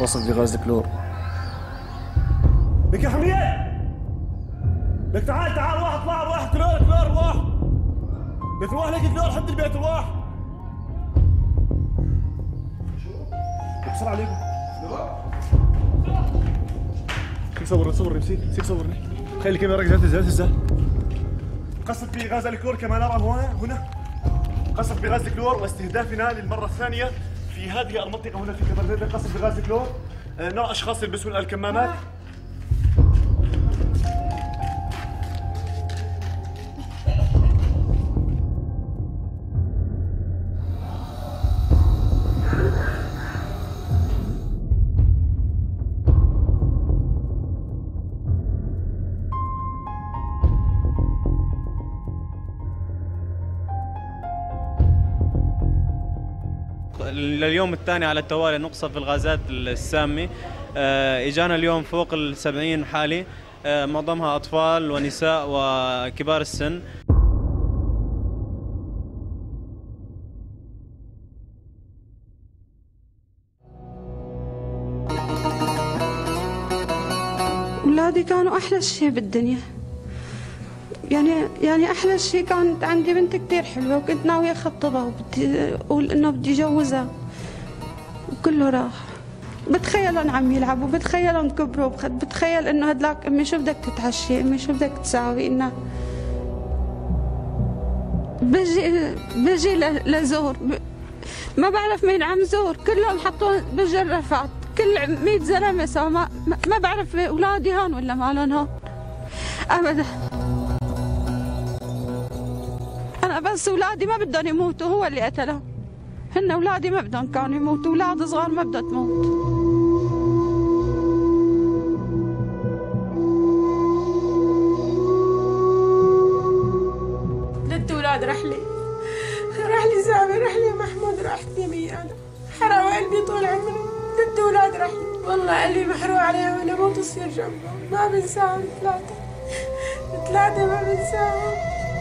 قصف بغاز كلور. لك يا حميد، لك تعال تعال، روح كلور روح، بتروح لك كلور حد البيت روح. بسرعة عليكم. صورني مسيك صورني. خلي الكاميرا جات قصف بغاز الكلور كما نرى هنا. قصف بغاز الكلور واستهدافنا للمرة الثانية في هذه المنطقة هنا في كفر قصف بغاز الكلور. نرى أشخاص يلبسون الكمامات. لليوم الثاني على التوالي نقصف بالغازات السامة. اجانا اليوم فوق ال70 حالة، معظمها أطفال ونساء وكبار السن. أولادي كانوا أحلى شيء بالدنيا، يعني أحلى شيء. كانت عندي بنت كتير حلوة وكنت ناوية أخطبها وبدي أقول إنه بدي أجوزها، وكله راح. بتخيل عم يلعبوا، بتخيل كبروا، بتخيل إنه هدلاك أمي شو بدك تتعشي، أمي شو بدك تساوي. إنه بجي لزور، ما بعرف مين عم زور، كلهم حطوا بالجرافات، كل 100 زلمة سوا، ما بعرف أولادي هون ولا مالهم هون أبدا. أنا بس أولادي ما بدهم يموتوا، هو اللي قتلهم. هن أولادي ما بدهم كانوا يموتوا، أولاد صغار ما بدها تموت. ثلاث أولاد راح لي زعبة، راح لي محمود، راحت يمي أنا. حرام قلبي طول عمري. ثلاث أولاد راح لي، والله قلبي محروق عليها وأنا موت تصير جنبهم. ما بنساهم ثلاثة ما بنساهم.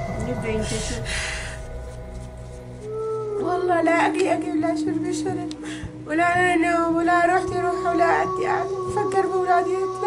والله لا أكل ولا شرب ولا نوم ولا روحتي روحة ولا قعدتي قاعدة بفكر بأولادي.